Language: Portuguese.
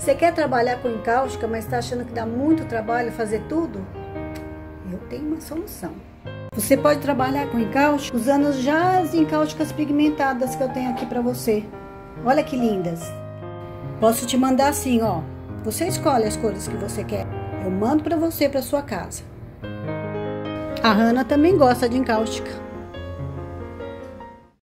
Você quer trabalhar com encáustica, mas está achando que dá muito trabalho fazer tudo? Eu tenho uma solução. Você pode trabalhar com encáustica usando já as encáusticas pigmentadas que eu tenho aqui para você. Olha que lindas. Posso te mandar assim, ó. Você escolhe as cores que você quer. Eu mando para você para sua casa. A Hannah também gosta de encáustica.